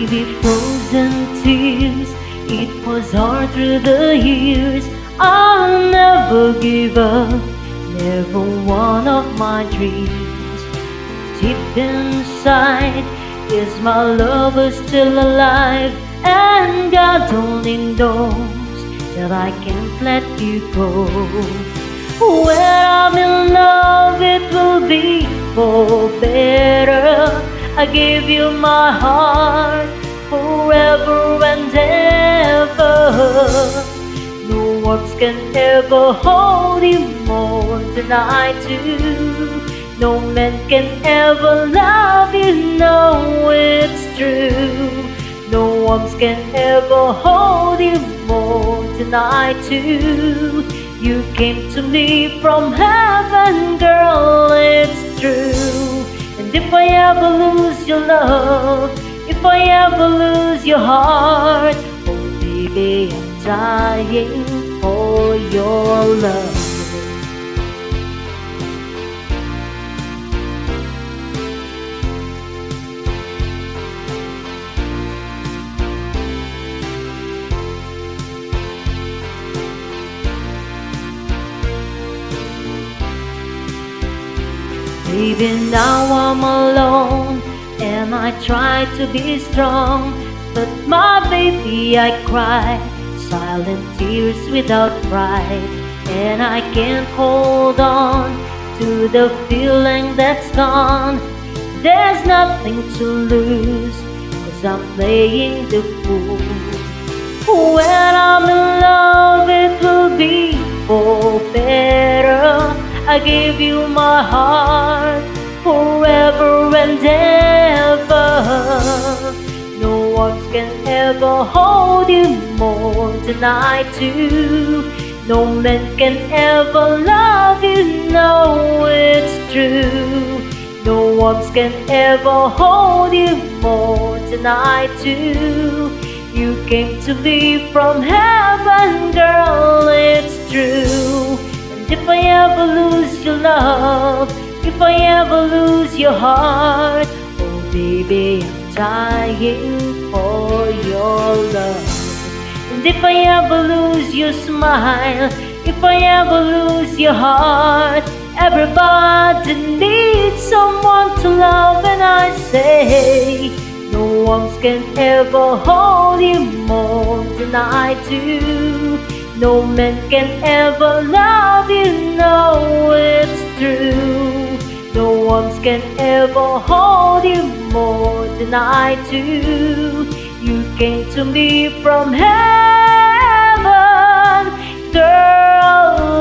Baby, frozen tears, it was hard through the years. I'll never give up, never one of my dreams. Deep inside, is my lover still alive? And God only knows that I can't let you go. When I'm in love, it will be for better. I give you my heart forever and ever. No words can ever hold you more than I do. No man can ever love you, no, it's true. No arms can ever hold you more than I do. You came to me from heaven, girl, it's true. And if I ever lose your love, if I ever lose your heart, oh baby, I'm dying for your love. Baby, now I'm alone, and I try to be strong, but my baby, I cry silent tears without pride. And I can't hold on to the feeling that's gone. There's nothing to lose, 'cause I'm playing the fool. When I'm in love, it will be for better. I give you my heart forever and ever. No words can ever hold you more than I do. No man can ever love you, no, it's true. No words can ever hold you more than I do. You came to me from heaven, girl, it's true. If I ever lose your love, if I ever lose your heart, oh baby, I'm dying for your love. And if I ever lose your smile, if I ever lose your heart, everybody needs someone to love, and I say, no arms can ever hold you more than I do. No man can ever love you, no, it's true. No arms can ever hold you more than I do. You came to me from heaven, girl,